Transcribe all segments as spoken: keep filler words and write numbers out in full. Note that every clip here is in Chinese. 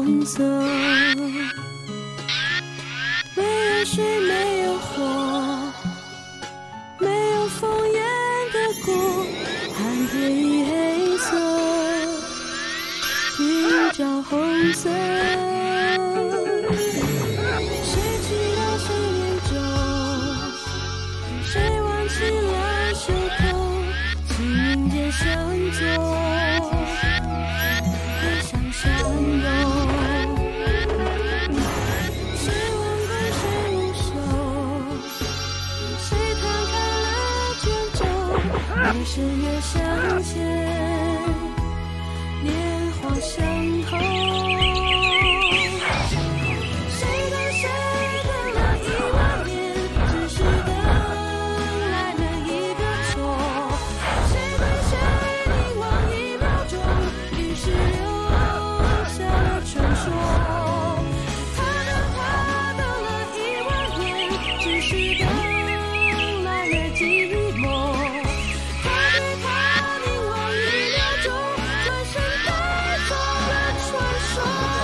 红色，没有水，没有火，没有烽烟的锅，寒天已黑色，云照红色。谁知道谁念旧，谁挽起了袖口，情节相奏。相拥，谁忘归谁无休，谁摊开了卷轴，越深越向前，年华相候。谁等谁等了一万年，只是等来了一个错。谁对谁凝望一秒钟，于是留传说，他等他等了一万年，只是等来了寂寞。他对他凝望一秒钟，转身带走了传说。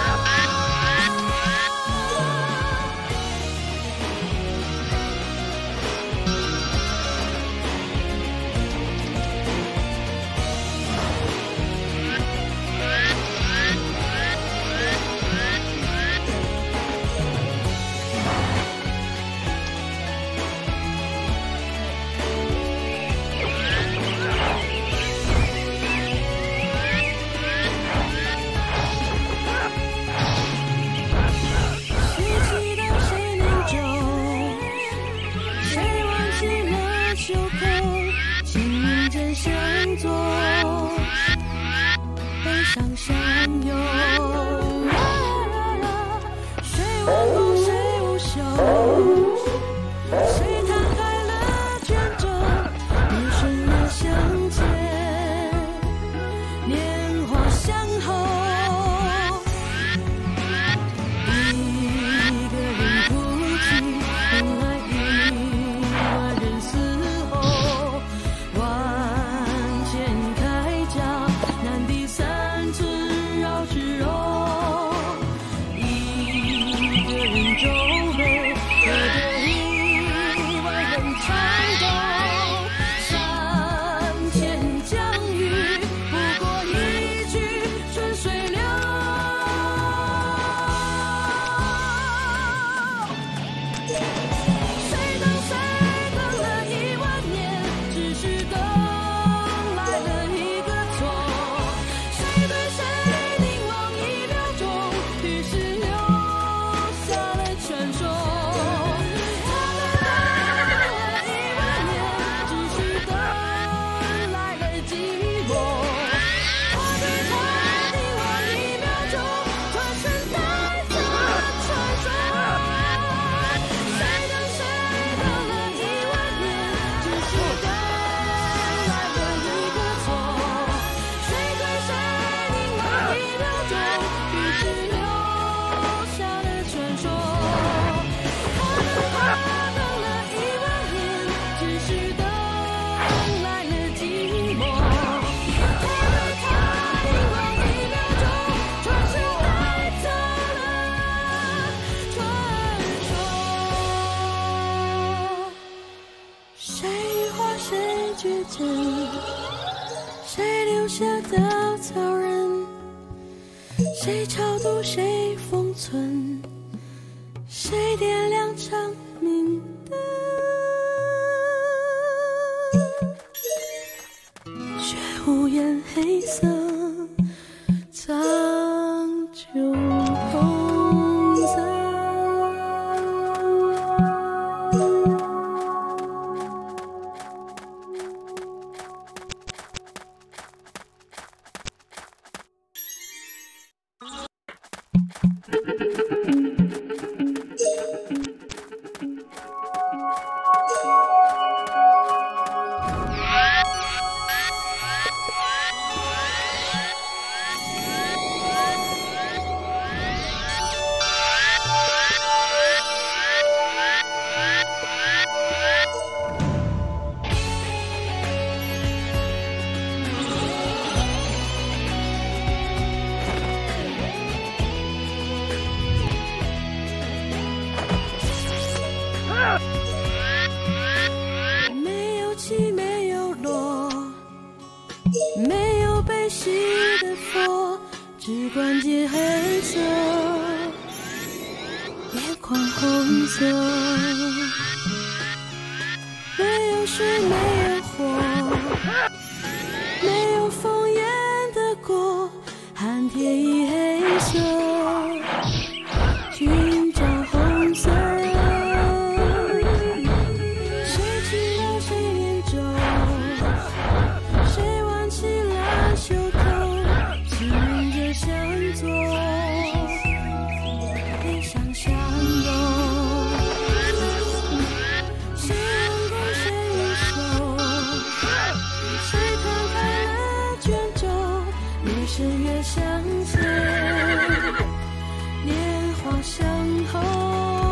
谁留下稻草人，谁超度谁封存，谁点亮长明灯，却无言黑色苍穹红色。 眼界黑色，眼眶红色，没有水，没有火，没有烽烟的锅，寒天已黑色，寻找红色。谁知道谁念咒，谁挽起了袖口，指引着向左，悲伤相拥。谁望过谁无手，谁摊开了卷轴，越深越向前，年华相候。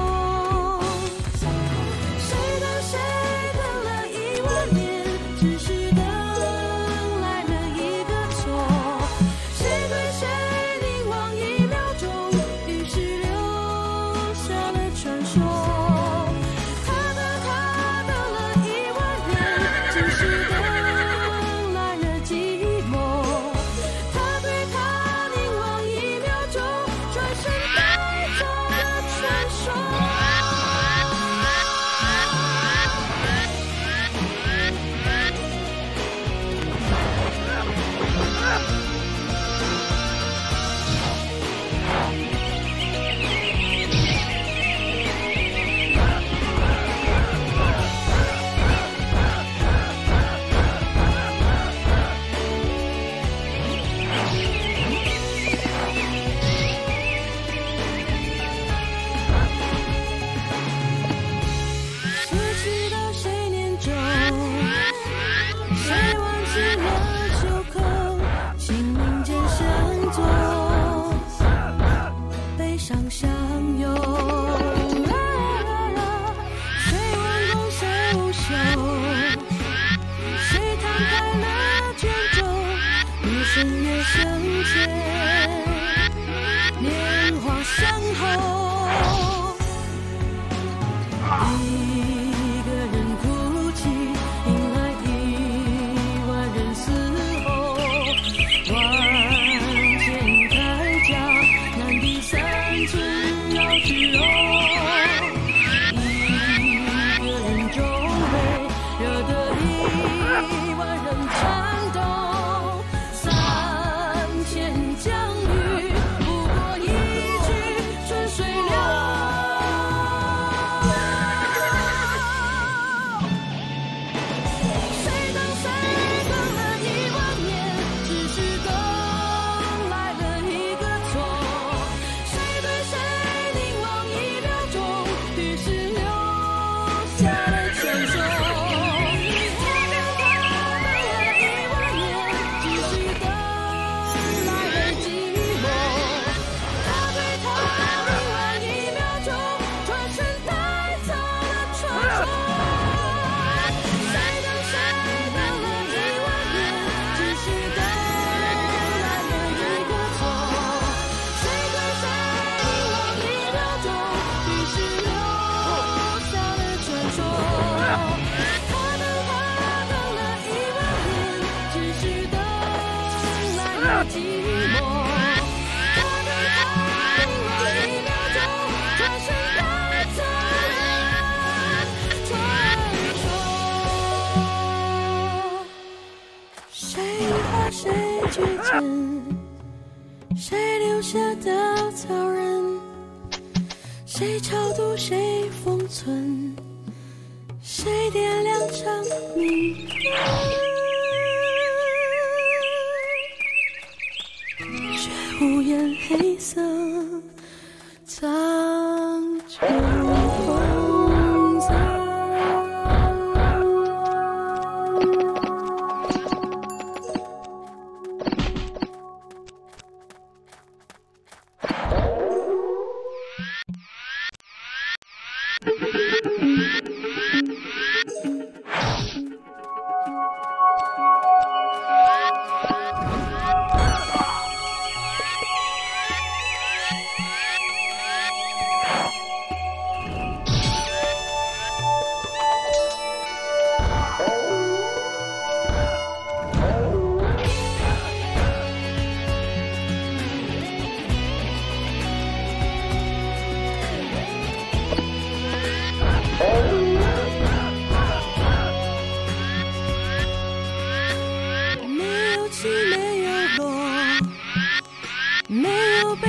谁等谁等了一万年，只是等来了一个错。谁对谁凝望一秒钟，于是留下了传说。他等他等了一万年，只是等来了寂寞。他对他凝望一秒钟，转身带走了传说。谁知道谁念咒，谁挽起了袖口，心灵间相左，悲伤相拥。谁弯弓谁无袖，谁摊开了卷轴，越深越深切，年华相候。一个人哭泣，迎来一万人嘶吼。万千铠甲，难敌三寸绕指柔。一个人皱眉，惹得一万人颤抖。三千江雨，不过一曲春水流。谁等谁等了一万年，只是等来了一个错。谁对谁凝望一秒钟，于是留下了传说。他等他等了一万年，只是等来了寂寞。他对他凝望一秒钟，转身带走了传说。谁等谁等了一万年，只是等来了一个错。谁对谁凝望一秒钟，于是留下了传说。他等他等了一万年，只是等来了寂寞。他对他凝望一秒钟，转身带走了传说。谁和谁绝见，谁留下稻草人，谁超度谁封存，谁点亮长明灯，却无言黑色藏着红色。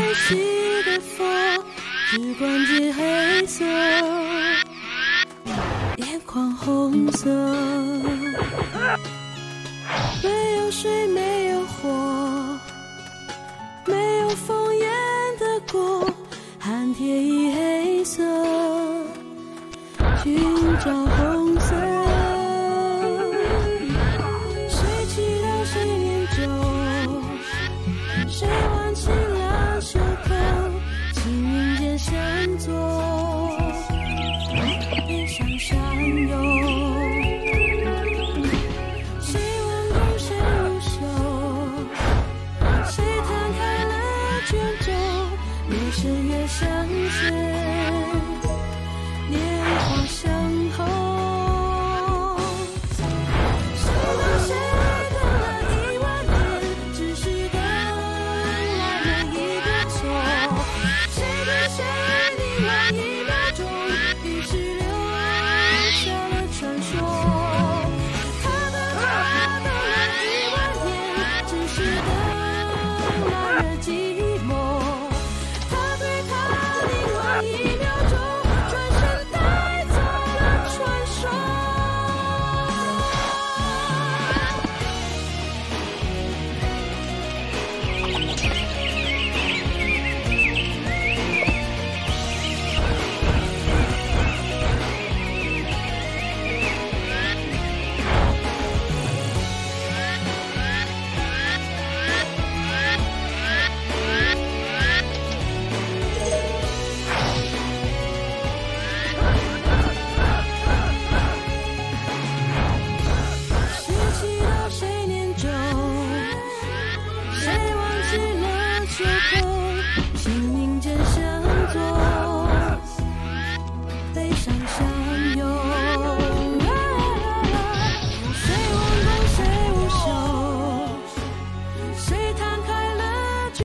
未熄的火，只关结黑色，眼眶红色。没有水，没有火，没有烽烟的锅，寒铁已黑色，寻找红色。谁祈祷谁念咒，谁挽起了袖口，青云间闪作悲伤闪忧。谁挽弓谁入手，谁摊开了卷轴，越深越相随，年华相候。